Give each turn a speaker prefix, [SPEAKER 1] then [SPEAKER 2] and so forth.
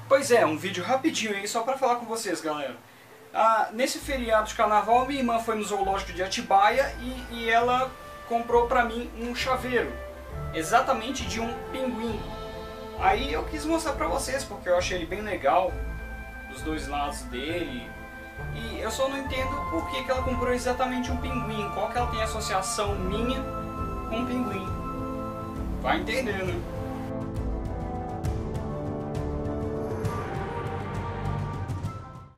[SPEAKER 1] Pois é, um vídeo rapidinho aí só pra falar com vocês, galera. Nesse feriado de carnaval, minha irmã foi no zoológico de Atibaia e ela comprou pra mim um chaveiro, exatamente de um pinguim. Aí eu quis mostrar pra vocês, porque eu achei ele bem legal, dos dois lados dele. E eu só não entendo por que ela comprou exatamente um pinguim, qual que ela tem associação minha com um pinguim. Vai entender, né?